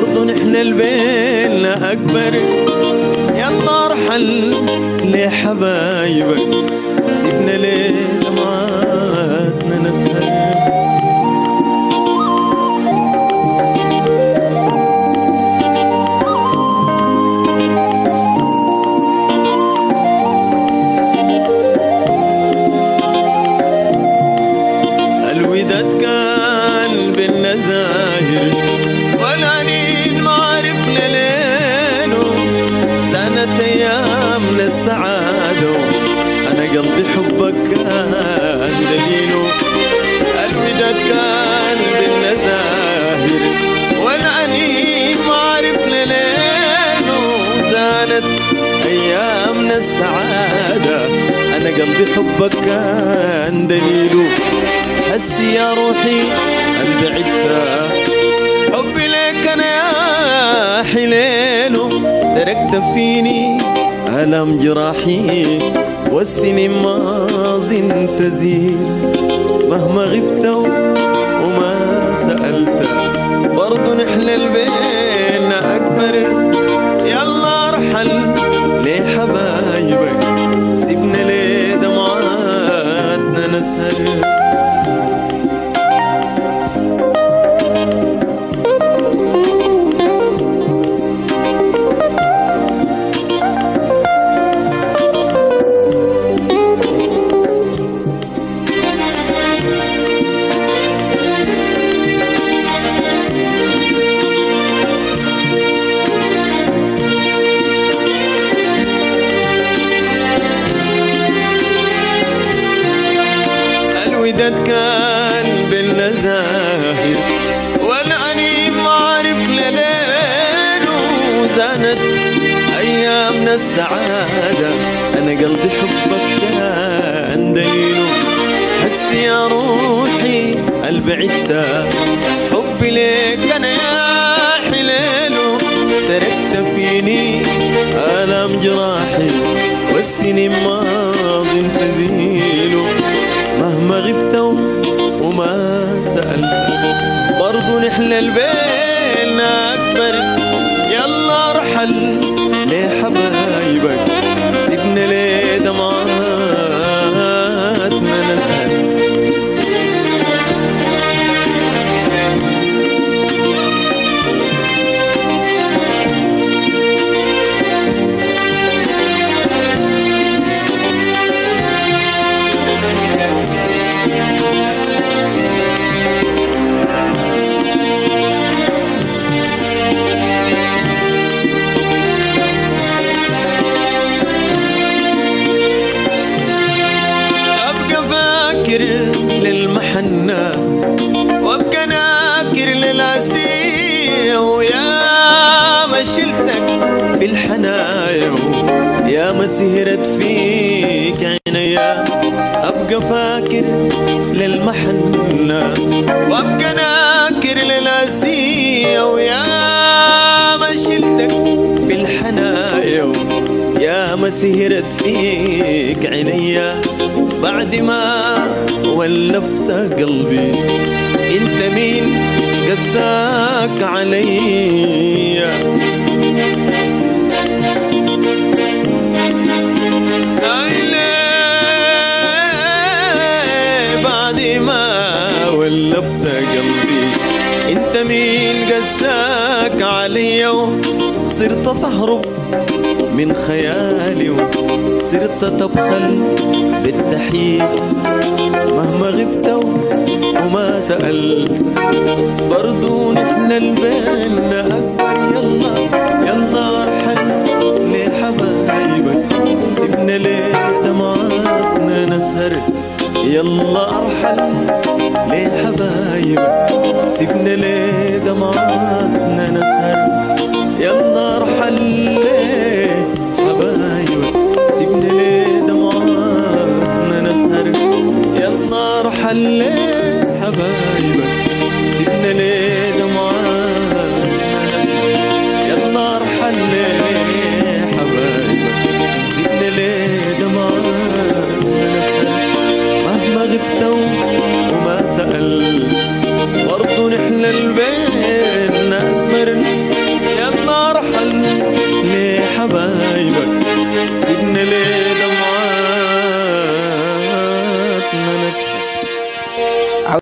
برضو نحن البينا أكبر. يلا ارحل لحبايبك، سيبنا ليه دمعاتنا نسهر. الوداد كان بينا زاهر والعنين ما عرفنا ليله، زانت ايامنا السعاده انا قلبي حبك كان دليله. الوداد كان بينا زاهر والعنين ما عرفنا ليله، زانت ايامنا السعاده انا قلبي حبك كان دليله. هسي يا روحي قلبي عدتا حبي ليك انا يا حليله، تركت فيني ألم جراحي والسنين ماضي تزيل. مهما غبت وما سألت برضو نحلل بينا أكبر. يلا ارحل ليه حبايبك، سيبنا ليه دمعاتنا نسهر. الوداد كان بينا زاهر والعنين ما عرفنا ليله، زانت ايامنا السعاده انا قلبي حبك كان دليله. هسي يا روحي قلبي عدتا حبي ليك انا يا حليله، تركت فيني الام جراحي والسنين ماضي تزيله. مهما غبت وما سألت برضو نحلل بينا أكبر. يلا ارحل ليه حبايبك، سيبنا ليه دمعاتنا نسهر. للمحنة وابقى ناكر للعسية، ويا ما شلتك في الحنايا يا ما سهرت فيك عينيا. ابقى فاكر للمحنة وابقى ناكر للعسية، ويا ما شلتك في الحنايا يا ما سهرت فيك عينيا. بعد ما ولفت قلبي انت مين قساك عليا، بعد ما ولفت قلبي انت مين قساك عليا. صرت تهرب من خيالي وصرت تبخل بالتحية. مهما غبت وما سألت برضو نحن البينا أكبر. يلا يلا ارحل ليه حبايبك، سيبنا ليه دمعاتنا نسهر. يلا ارحل ليه حبايبك، سيبنا ليه دمعاتنا نسهر. يلا ارحل ليه حبايبك، سيبنا ليه دمعاتنا نسهر. يلا ارحل ليه حبايبك، سيبنا ليه دمعاتنا نسهر. يلا ارحل ليه حبايبك، سيبنا ليه دمعاتنا نسهر. مهما غبت وما سألت برضو نحن البينا أكبر.